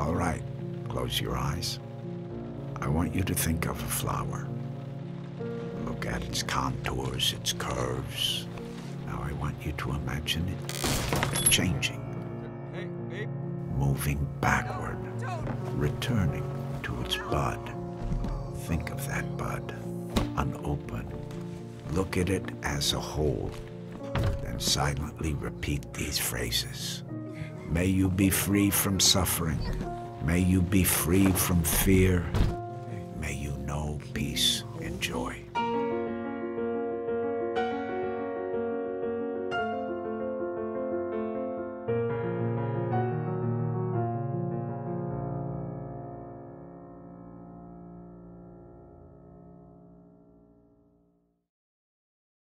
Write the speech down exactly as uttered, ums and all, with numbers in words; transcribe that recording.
All right, close your eyes. I want you to think of a flower. Look at its contours, its curves. Now I want you to imagine it changing, moving backward, returning to its bud. Think of that bud, unopened. Look at it as a whole, then silently repeat these phrases. May you be free from suffering. May you be free from fear.